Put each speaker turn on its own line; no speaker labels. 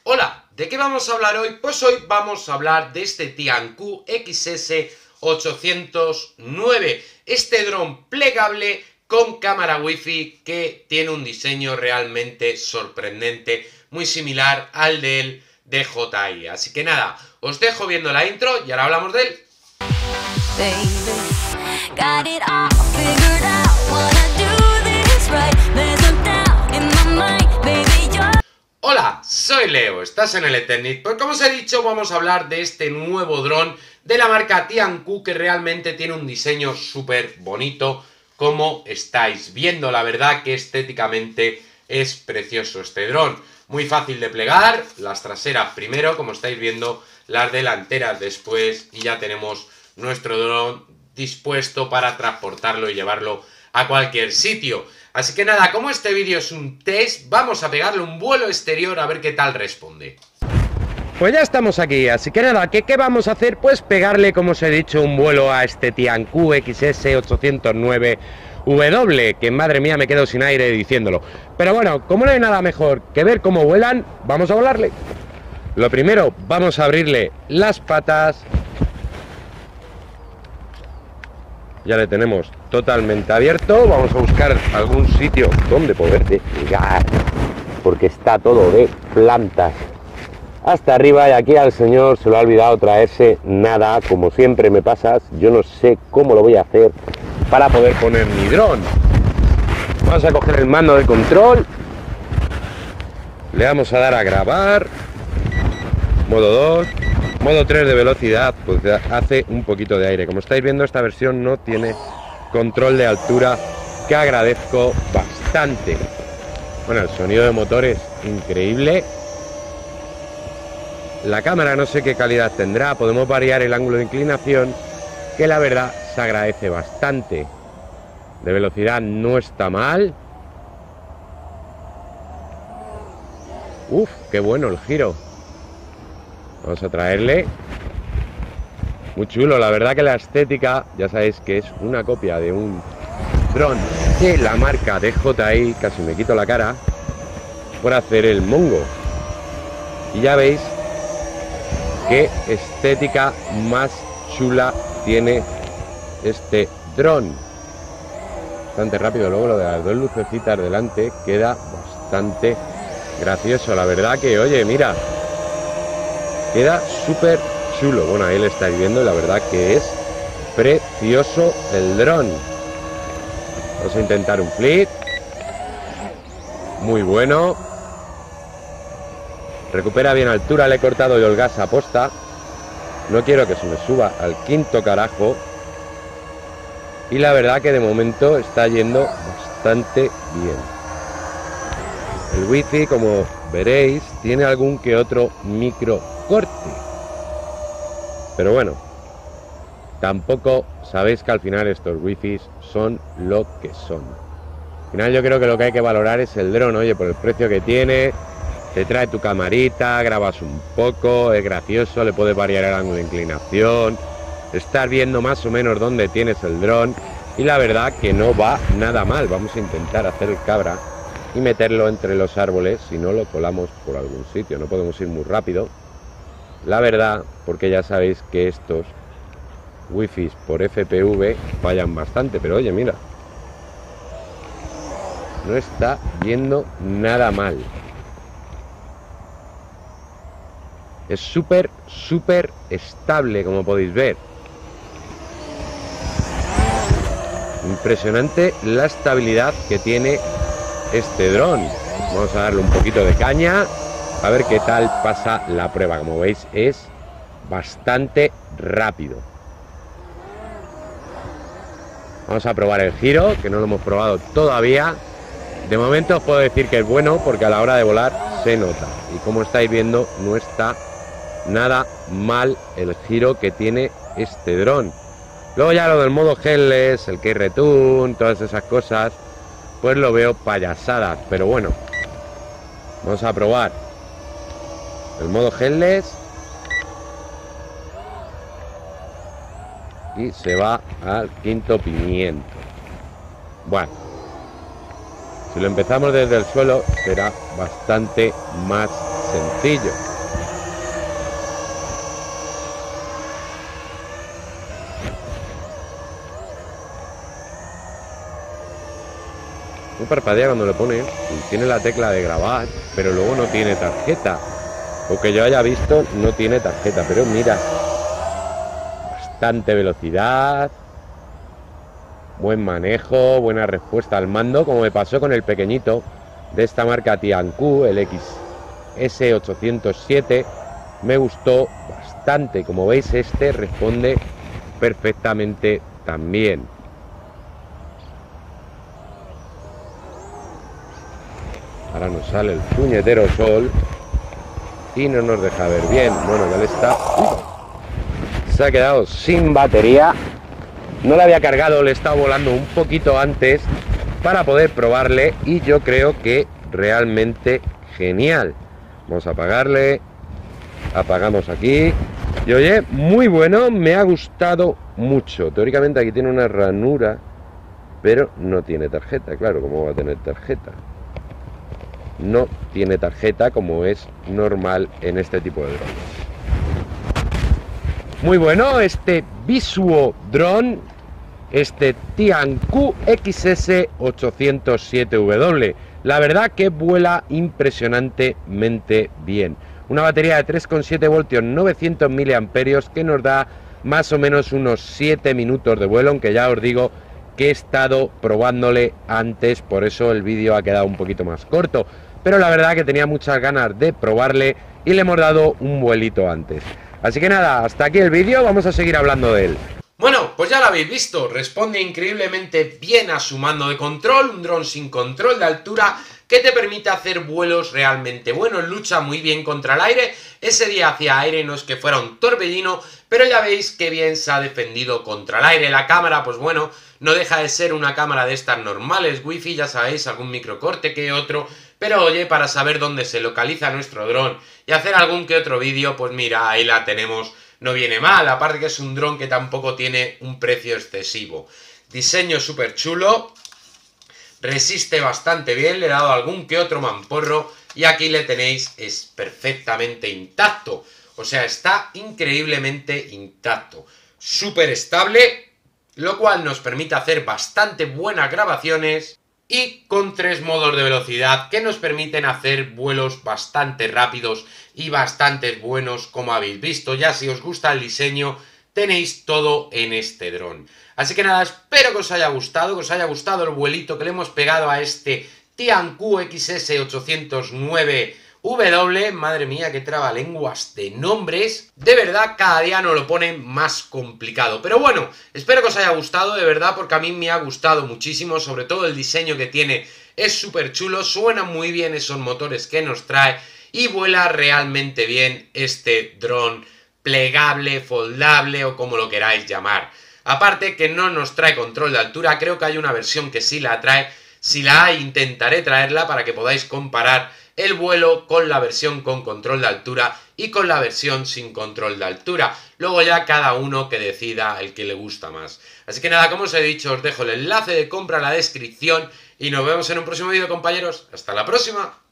Hola, ¿de qué vamos a hablar hoy? Pues hoy vamos a hablar de este Tianqu XS809, este dron plegable con cámara wifi que tiene un diseño realmente sorprendente, muy similar al del DJI. Así que nada, os dejo viendo la intro y ahora hablamos de él. Hola, soy Leo, estás en el Eternit. Pues como os he dicho, vamos a hablar de este nuevo dron de la marca Tianqu que realmente tiene un diseño súper bonito, como estáis viendo. La verdad que estéticamente es precioso este dron. Muy fácil de plegar, las traseras primero, como estáis viendo, las delanteras después, y ya tenemos nuestro dron dispuesto para transportarlo y llevarlo a cualquier sitio. Así que nada, como este vídeo es un test, vamos a pegarle un vuelo exterior a ver qué tal responde.
Pues ya estamos aquí, así que nada, ¿qué vamos a hacer? Pues pegarle, como os he dicho, un vuelo a este Tianqu XS809W, que madre mía me quedo sin aire diciéndolo. Pero bueno, como no hay nada mejor que ver cómo vuelan, vamos a volarle. Lo primero, vamos a abrirle las patas. Ya le tenemos totalmente abierto. Vamos a buscar algún sitio donde poder despegar, porque está todo de plantas hasta arriba, y aquí al señor se lo ha olvidado traerse nada, como siempre me pasa. Yo no sé cómo lo voy a hacer para poder poner mi dron. Vamos a coger el mando de control, le vamos a dar a grabar, modo 2, modo 3 de velocidad, pues hace un poquito de aire. Como estáis viendo, esta versión no tiene control de altura, que agradezco bastante. Bueno, el sonido de motor es increíble. La cámara no sé qué calidad tendrá, podemos variar el ángulo de inclinación, que la verdad se agradece bastante. De velocidad no está mal. Uf, qué bueno el giro. Vamos a traerle. Muy chulo, la verdad que la estética, ya sabéis que es una copia de un dron de la marca DJI, casi me quito la cara por hacer el mongo. Y ya veis qué estética más chula tiene este dron. Bastante rápido, luego lo de las dos lucecitas delante queda bastante gracioso. La verdad que, oye, mira, queda súper chulo. Bueno, ahí lo estáis viendo y la verdad que es precioso el dron. Vamos a intentar un flip. Muy bueno. Recupera bien altura, le he cortado yo el gas a posta. No quiero que se me suba al quinto carajo. Y la verdad que de momento está yendo bastante bien. El wifi, como veréis, tiene algún que otro micro corte. Pero bueno, tampoco sabéis que al final estos wifis son lo que son. Al final yo creo que lo que hay que valorar es el dron, oye, por el precio que tiene. Te trae tu camarita, grabas un poco, es gracioso, le puedes variar el ángulo de inclinación, estar viendo más o menos dónde tienes el dron, y la verdad que no va nada mal. Vamos a intentar hacer el cabra y meterlo entre los árboles, si no lo colamos por algún sitio. No podemos ir muy rápido, la verdad, porque ya sabéis que estos wifis por FPV fallan bastante, pero oye, mira, no está yendo nada mal. Es súper estable, como podéis ver. Impresionante la estabilidad que tiene este dron. Vamos a darle un poquito de caña, a ver qué tal pasa la prueba. Como veis, es bastante rápido. Vamos a probar el giro, que no lo hemos probado todavía. De momento os puedo decir que es bueno, porque a la hora de volar se nota. Y como estáis viendo, no está nada mal el giro que tiene este dron. Luego ya lo del modo headless, el key return, todas esas cosas, pues lo veo payasadas. Pero bueno, vamos a probar el modo headless. Y se va al quinto pimiento. Bueno, si lo empezamos desde el suelo será bastante más sencillo. No parpadea cuando lo pone, tiene la tecla de grabar, pero luego no tiene tarjeta. O que yo haya visto, no tiene tarjeta, pero mira, bastante velocidad, buen manejo, buena respuesta al mando, como me pasó con el pequeñito de esta marca Tianqu, el XS807, me gustó bastante. Como veis, este responde perfectamente también. Ahora nos sale el puñetero sol y no nos deja ver bien. Bueno, ya le está... Se ha quedado sin batería. No la había cargado, le estaba volando un poquito antes para poder probarle y yo creo que realmente genial. Vamos a apagarle. Apagamos aquí. Y oye, muy bueno, me ha gustado mucho. Teóricamente aquí tiene una ranura, pero no tiene tarjeta. Claro, ¿cómo va a tener tarjeta? No tiene tarjeta, como es normal en este tipo de drones. Muy bueno este Visuo Drone, este Tianqu XS807W. La verdad que vuela impresionantemente bien. Una batería de 3,7 voltios, 900 miliamperios, que nos da más o menos unos 7 minutos de vuelo, aunque ya os digo que he estado probándole antes, por eso el vídeo ha quedado un poquito más corto, pero la verdad que tenía muchas ganas de probarle y le hemos dado un vuelito antes. Así que nada, hasta aquí el vídeo, vamos a seguir hablando de él.
Bueno, pues ya lo habéis visto, responde increíblemente bien a su mando de control, un dron sin control de altura que te permite hacer vuelos realmente buenos, lucha muy bien contra el aire. Ese día hacia aire no es que fuera un torbellino, pero ya veis que bien se ha defendido contra el aire. La cámara, pues bueno, no deja de ser una cámara de estas normales, wifi, ya sabéis, algún microcorte que otro, pero oye, para saber dónde se localiza nuestro dron y hacer algún que otro vídeo, pues mira, ahí la tenemos. No viene mal, aparte que es un dron que tampoco tiene un precio excesivo. Diseño súper chulo, resiste bastante bien, le he dado algún que otro mamporro y aquí le tenéis, es perfectamente intacto. O sea, está increíblemente intacto. Súper estable, lo cual nos permite hacer bastante buenas grabaciones y con 3 modos de velocidad que nos permiten hacer vuelos bastante rápidos y bastante buenos, como habéis visto. Ya si os gusta el diseño, tenéis todo en este dron. Así que nada, espero que os haya gustado el vuelito que le hemos pegado a este Tianqu XS809W. Madre mía, qué trabalenguas de nombres. De verdad, cada día nos lo ponen más complicado. Pero bueno, espero que os haya gustado, de verdad, porque a mí me ha gustado muchísimo. Sobre todo el diseño que tiene es súper chulo. Suenan muy bien esos motores que nos trae y vuela realmente bien este dron plegable, foldable o como lo queráis llamar. Aparte que no nos trae control de altura, creo que hay una versión que sí la trae. Si la hay, intentaré traerla para que podáis comparar el vuelo con la versión con control de altura y con la versión sin control de altura. Luego ya cada uno que decida el que le gusta más. Así que nada, como os he dicho, os dejo el enlace de compra en la descripción y nos vemos en un próximo vídeo, compañeros. ¡Hasta la próxima!